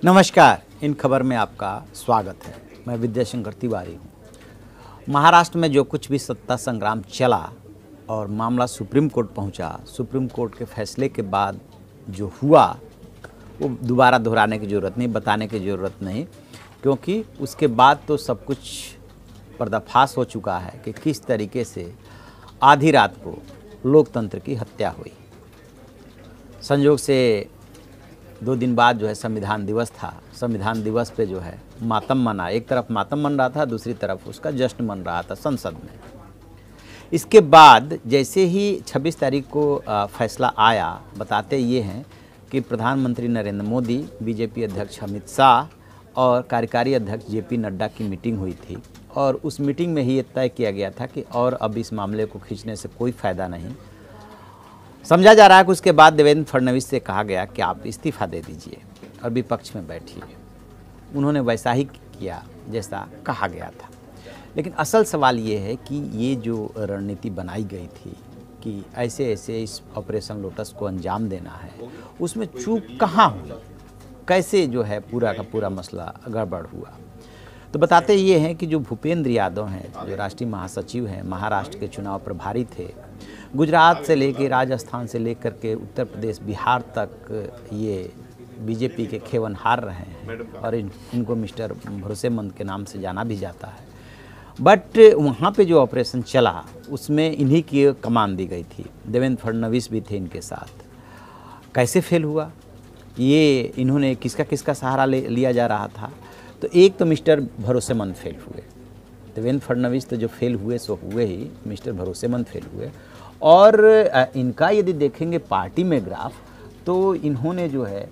नमस्कार, इन खबर में आपका स्वागत है। मैं विद्याशंकर तिवारी हूँ। महाराष्ट्र में जो कुछ भी सत्ता संग्राम चला और मामला सुप्रीम कोर्ट पहुँचा, सुप्रीम कोर्ट के फैसले के बाद जो हुआ वो दोबारा दोहराने की ज़रूरत नहीं, बताने की ज़रूरत नहीं, क्योंकि उसके बाद तो सब कुछ पर्दाफाश हो चुका है कि किस तरीके से आधी रात को लोकतंत्र की हत्या हुई। संयोग से 2 दिन बाद जो है संविधान दिवस था। संविधान दिवस पे जो है मातम मना, एक तरफ मातम मन रहा था, दूसरी तरफ उसका जश्न मन रहा था संसद में। इसके बाद जैसे ही 26 तारीख को फैसला आया, बताते ये हैं कि प्रधानमंत्री नरेंद्र मोदी, बीजेपी अध्यक्ष अमित शाह और कार्यकारी अध्यक्ष जेपी नड्डा की मीटिंग हुई थी और उस मीटिंग में ही ये तय किया गया था कि और अब इस मामले को खींचने से कोई फ़ायदा नहीं। समझा जा रहा है कि उसके बाद देवेंद्र फडणवीस से कहा गया कि आप इस्तीफा दे दीजिए और विपक्ष में बैठिए। उन्होंने वैसा ही किया जैसा कहा गया था। लेकिन असल सवाल ये है कि ये जो रणनीति बनाई गई थी कि ऐसे ऐसे इस ऑपरेशन लोटस को अंजाम देना है, उसमें चूक कहाँ हुई, कैसे जो है पूरा का पूरा मसला गड़बड़ हुआ। तो बताते ये हैं कि जो भूपेंद्र यादव हैं, जो राष्ट्रीय महासचिव हैं, महाराष्ट्र के चुनाव प्रभारी थे, गुजरात से लेकर राजस्थान से लेकर के उत्तर प्रदेश बिहार तक ये बीजेपी के खेवनहार रहे हैं और इनको मिस्टर भरोसेमंद के नाम से जाना भी जाता है। बट वहाँ पे जो ऑपरेशन चला उसमें इन्हीं की कमान दी गई थी। देवेंद्र फडणवीस भी थे इनके साथ। कैसे फेल हुआ, ये इन्होंने किसका किसका सहारा लिया जा रहा था। तो एक तो मिस्टर भरोसेमंद फेल हुए, देवेंद्र फडणवीस तो जो फेल हुए सो हुए ही, मिस्टर भरोसेमंद फेल हुए। और इनका यदि देखेंगे पार्टी में ग्राफ, तो इन्होंने जो है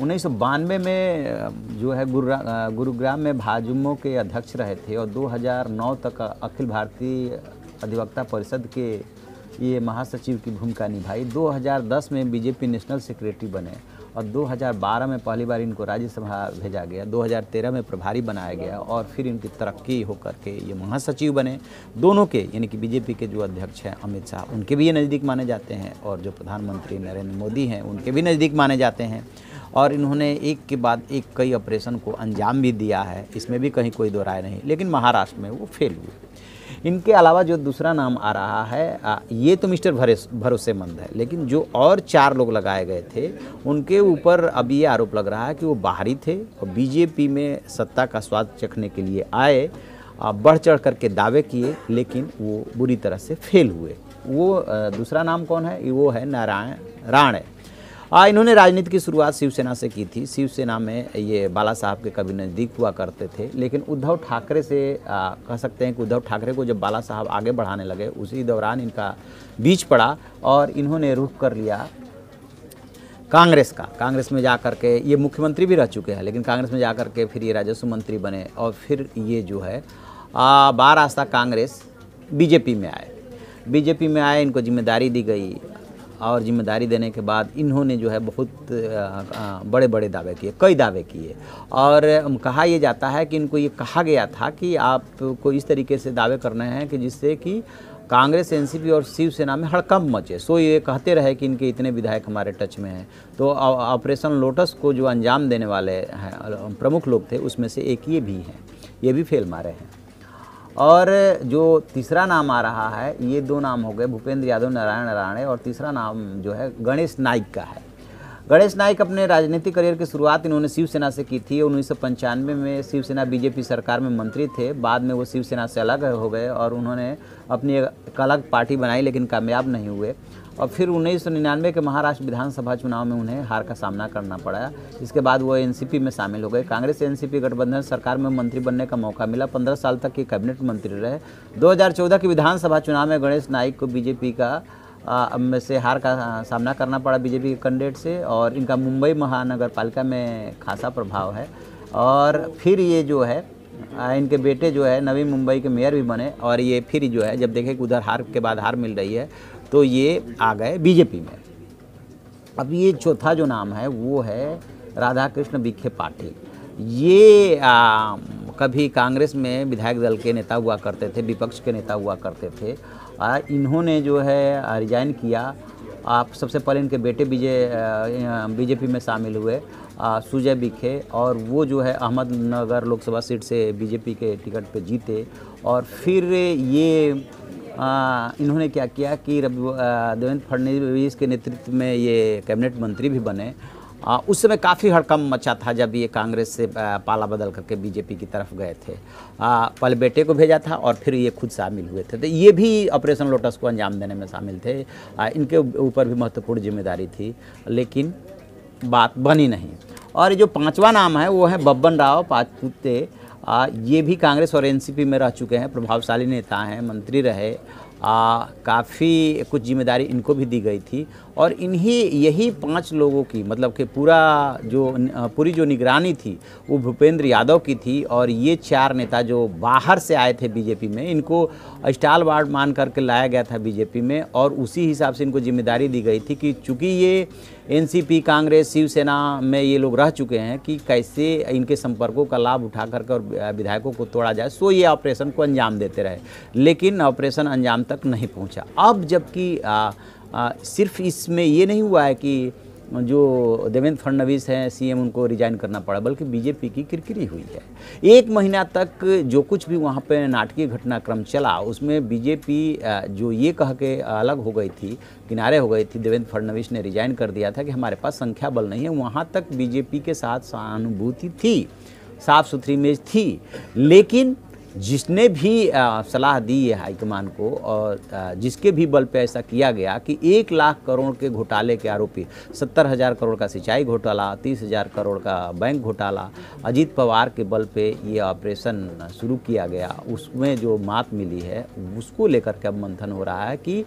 1992 में जो है गुरुग्राम में भाजयुमो के अध्यक्ष रहे थे और 2009 तक अखिल भारतीय अधिवक्ता परिषद के ये महासचिव की भूमिका निभाई। 2010 में बीजेपी नेशनल सेक्रेटरी बने और 2012 में पहली बार इनको राज्यसभा भेजा गया, 2013 में प्रभारी बनाया गया और फिर इनकी तरक्की होकर के ये महासचिव बने। दोनों के यानी कि बीजेपी के जो अध्यक्ष हैं अमित शाह, उनके भी ये नज़दीक माने जाते हैं और जो प्रधानमंत्री नरेंद्र मोदी हैं उनके भी नज़दीक माने जाते हैं। और इन्होंने एक के बाद एक कई ऑपरेशन को अंजाम भी दिया है, इसमें भी कहीं कोई दो राय नहीं। लेकिन महाराष्ट्र में वो फेल हुए। इनके अलावा जो दूसरा नाम आ रहा है ये तो मिस्टर भरोसेमंद है, लेकिन जो और 4 लोग लगाए गए थे उनके ऊपर अब ये आरोप लग रहा है कि वो बाहरी थे और बीजेपी में सत्ता का स्वाद चखने के लिए आए, बढ़ चढ़ करके दावे किए, लेकिन वो बुरी तरह से फेल हुए। वो दूसरा नाम कौन है? वो है नारायण राणे। इन्होंने राजनीति की शुरुआत शिवसेना से की थी। शिवसेना में ये बाला साहब के कभी नज़दीक हुआ करते थे, लेकिन उद्धव ठाकरे से कह सकते हैं कि उद्धव ठाकरे को जब बाला साहब आगे बढ़ाने लगे उसी दौरान इनका बीच पड़ा और इन्होंने रुख कर लिया कांग्रेस का। कांग्रेस में जा कर के ये मुख्यमंत्री भी रह चुके हैं, लेकिन कांग्रेस में जा कर के फिर ये राजस्व मंत्री बने और फिर ये जो है बारास्ता कांग्रेस बीजेपी में आए। बीजेपी में आए, इनको जिम्मेदारी दी गई और जिम्मेदारी देने के बाद इन्होंने जो है बहुत बड़े बड़े दावे किए, कई दावे किए। और कहा यह जाता है कि इनको ये कहा गया था कि आपको इस तरीके से दावे करने हैं कि जिससे कि कांग्रेस, एनसीपी और शिवसेना में हड़कंप मचे। सो ये कहते रहे कि इनके इतने विधायक हमारे टच में हैं। तो ऑपरेशन लोटस को जो अंजाम देने वाले हैं प्रमुख लोग थे, उसमें से एक ये भी हैं, ये भी फेल मारे हैं। और जो तीसरा नाम आ रहा है, ये 2 नाम हो गए, भूपेंद्र यादव, नारायण राणे, और तीसरा नाम जो है गणेश नाइक का है। गणेश नाइक अपने राजनीतिक करियर की शुरुआत इन्होंने शिवसेना से की थी। 1995 में शिवसेना बीजेपी सरकार में मंत्री थे। बाद में वो शिवसेना से अलग हो गए और उन्होंने अपनी एक अलग पार्टी बनाई, लेकिन कामयाब नहीं हुए। और फिर 1999 के महाराष्ट्र विधानसभा चुनाव में उन्हें हार का सामना करना पड़ा। इसके बाद वो एनसीपी में शामिल हो गए। कांग्रेस एनसीपी गठबंधन सरकार में मंत्री बनने का मौका मिला। 15 साल तक ये कैबिनेट मंत्री रहे। 2014 के विधानसभा चुनाव में गणेश नाइक को बीजेपी का में से हार का सामना करना पड़ा, बीजेपी के कैंडिडेट से। और इनका मुंबई महानगर पालिका में खासा प्रभाव है। और फिर ये जो है इनके बेटे जो है नवी मुंबई के मेयर भी बने और ये फिर जो है जब देखे कि उधर हार के बाद हार मिल रही है तो ये आ गए बीजेपी में। अब ये चौथा जो नाम है वो है राधाकृष्ण विखे पाटिल। ये कभी कांग्रेस में विधायक दल के नेता हुआ करते थे, विपक्ष के नेता हुआ करते थे। इन्होंने जो है रिजाइन किया आप सबसे पहले इनके बेटे बीजेपी में शामिल हुए, सुजय विखे, और वो जो है अहमदनगर लोकसभा सीट से बीजेपी के टिकट पे जीते। और फिर ये इन्होंने क्या किया कि देवेंद्र फडणवीस के नेतृत्व में ये कैबिनेट मंत्री भी बने। उस समय काफ़ी हड़कंप मचा था जब ये कांग्रेस से पाला बदल करके बीजेपी की तरफ गए थे। पहले बेटे को भेजा था और फिर ये खुद शामिल हुए थे, तो ये भी ऑपरेशन लोटस को अंजाम देने में शामिल थे। इनके ऊपर भी महत्वपूर्ण जिम्मेदारी थी, लेकिन बात बनी नहीं। और जो पांचवा नाम है वो है बब्बन राव पाचपुते। ये भी कांग्रेस और एनसीपी में रह चुके हैं, प्रभावशाली नेता हैं, मंत्री रहे। काफ़ी कुछ जिम्मेदारी इनको भी दी गई थी। और यही 5 लोगों की, मतलब कि पूरी जो निगरानी थी वो भूपेंद्र यादव की थी। और ये 4 नेता जो बाहर से आए थे बीजेपी में, इनको स्टालवार्ड मान करके लाया गया था बीजेपी में। और उसी हिसाब से इनको जिम्मेदारी दी गई थी कि चूँकि ये एनसीपी, कांग्रेस, शिवसेना में ये लोग रह चुके हैं कि कैसे इनके संपर्कों का लाभ उठा करके और विधायकों को तोड़ा जाए, सो ये ऑपरेशन को अंजाम देते रहे। लेकिन ऑपरेशन अंजाम तक नहीं पहुंचा। अब जबकि सिर्फ इसमें ये नहीं हुआ है कि जो देवेंद्र फडणवीस हैं सीएम, उनको रिजाइन करना पड़ा, बल्कि बीजेपी की किरकिरी हुई है। 1 महीना तक जो कुछ भी वहाँ पे नाटकीय घटनाक्रम चला, उसमें बीजेपी जो ये कह के अलग हो गई थी, किनारे हो गई थी, देवेंद्र फडणवीस ने रिजाइन कर दिया था कि हमारे पास संख्या बल नहीं है, वहाँ तक बीजेपी के साथ सहानुभूति थी, साफ सुथरी इमेज थी। लेकिन जिसने भी सलाह दी है हाईकमान को, और जिसके भी बल पे ऐसा किया गया कि 1 लाख करोड़ के घोटाले के आरोपी, 70,000 करोड़ का सिंचाई घोटाला, 30,000 करोड़ का बैंक घोटाला, अजीत पवार के बल पे ये ऑपरेशन शुरू किया गया, उसमें जो मात मिली है उसको लेकर के अब मंथन हो रहा है कि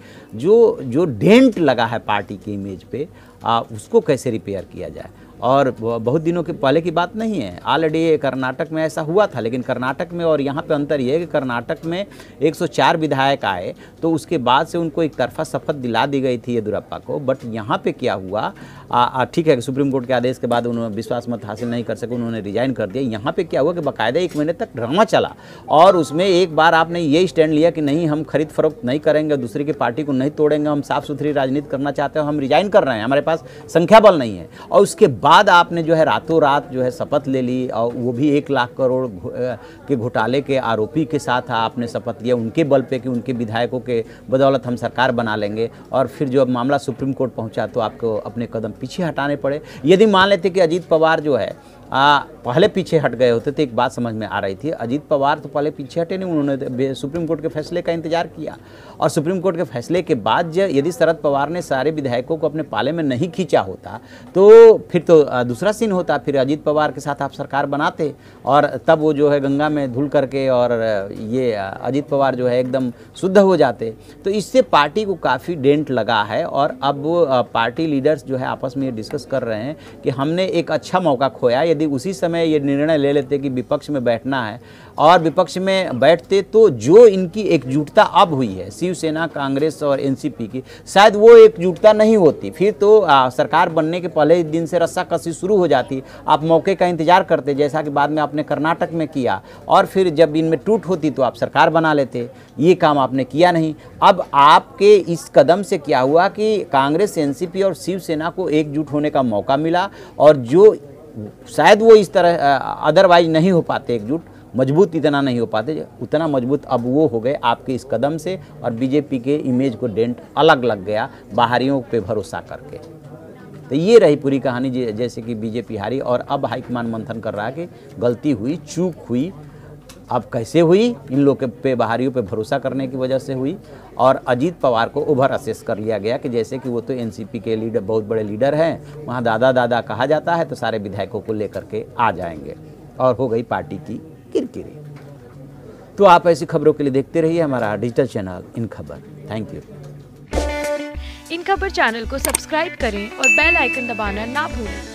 जो डेंट लगा है पार्टी की इमेज पे, उसको कैसे रिपेयर किया जाए। और बहुत दिनों के पहले की बात नहीं है, ऑलरेडी कर्नाटक में ऐसा हुआ था। लेकिन कर्नाटक में और यहाँ पे अंतर ये है कि कर्नाटक में 104 विधायक आए, तो उसके बाद से उनको एक तरफा शपथ दिला दी गई थी येदियुरप्पा को। बट यहाँ पे क्या हुआ, ठीक है कि सुप्रीम कोर्ट के आदेश के बाद उन्होंने विश्वास मत हासिल नहीं कर सके, उन्होंने रिजाइन कर दिया। यहाँ पे क्या हुआ कि बाकायदा 1 महीने तक ड्रामा चला, और उसमें एक बार आपने ये स्टैंड लिया कि नहीं, हम खरीद फरोख्त नहीं करेंगे, दूसरी की पार्टी को नहीं तोड़ेंगे, हम साफ सुथरी राजनीति करना चाहते हैं, हम रिजाइन कर रहे हैं, हमारे पास संख्या बल नहीं है। और उसके बाद आपने जो है रातों रात जो है शपथ ले ली, और वो भी 1 लाख करोड़ के घोटाले के आरोपी के साथ आपने शपथ लिया, उनके बल पे कि उनके विधायकों के बदौलत हम सरकार बना लेंगे। और फिर जो अब मामला सुप्रीम कोर्ट पहुंचा तो आपको अपने कदम पीछे हटाने पड़े। यदि मान लेते कि अजीत पवार जो है पहले पीछे हट गए होते तो एक बात समझ में आ रही थी, अजीत पवार तो पहले पीछे हटे नहीं, उन्होंने सुप्रीम कोर्ट के फैसले का इंतजार किया। और सुप्रीम कोर्ट के फैसले के बाद यदि शरद पवार ने सारे विधायकों को अपने पाले में नहीं खींचा होता तो फिर तो दूसरा सीन होता, फिर अजीत पवार के साथ आप सरकार बनाते, और तब वो जो है गंगा में धुल करके और ये अजीत पवार जो है एकदम शुद्ध हो जाते। तो इससे पार्टी को काफ़ी डेंट लगा है। और अब पार्टी लीडर्स जो है आपस में ये डिस्कस कर रहे हैं कि हमने एक अच्छा मौका खोया। यदि उसी समय ये निर्णय ले लेते कि विपक्ष में बैठना है, और विपक्ष में बैठते तो जो इनकी एकजुटता अब हुई है शिवसेना, कांग्रेस और एनसीपी की, शायद वो एकजुटता नहीं होती। फिर तो सरकार बनने के पहले ही दिन से रस्साकसी शुरू हो जाती, आप मौके का इंतजार करते, जैसा कि बाद में आपने कर्नाटक में किया। और फिर जब इनमें टूट होती तो आप सरकार बना लेते, ये काम आपने किया नहीं। अब आपके इस कदम से क्या हुआ कि कांग्रेस, एनसीपी और शिवसेना को एकजुट होने का मौका मिला, और जो शायद वो इस तरह अदरवाइज नहीं हो पाते एकजुट, मजबूत इतना नहीं हो पाते, उतना मजबूत अब वो हो गए आपके इस कदम से। और बीजेपी के इमेज को डेंट अलग लग गया बाहरियों पे भरोसा करके। तो ये रही पूरी कहानी, जैसे कि बीजेपी हारी, और अब हाईकमान मंथन कर रहा है कि गलती हुई, चूक हुई। अब कैसे हुई, इन लोग पे बाहरियों पे भरोसा करने की वजह से हुई। और अजीत पवार को ओवर असेस कर लिया गया कि जैसे कि वो तो एनसीपी के लीडर, बहुत बड़े लीडर हैं, वहाँ दादा दादा कहा जाता है, तो सारे विधायकों को लेकर के आ जाएंगे, और हो गई पार्टी की किरकिरी। तो आप ऐसी खबरों के लिए देखते रहिए हमारा डिजिटल चैनल इन खबर। Thank you. इन खबर चैनल को सब्सक्राइब करें और बेल आइकन दबाना ना भूलें।